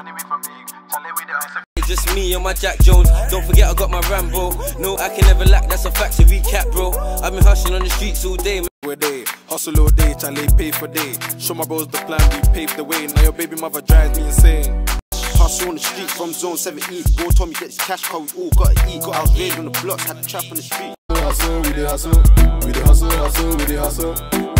It's just me and my Jack Jones. Don't forget I got my Rambo. No, I can never lack, that's a fact to recap, bro. I've been hustling on the streets all day, man. We're day, hustle all day, Charlie, pay for day. Show my bros the plan, we paved the way. Now your baby mother drives me insane. Hustle on the street from zone 7 East. Bro told me get this cash, cause we all gotta eat. Got out raid on the blocks, had the trap on the street. Hustle, we dey hustle, we dey hustle, hustle, we dey hustle.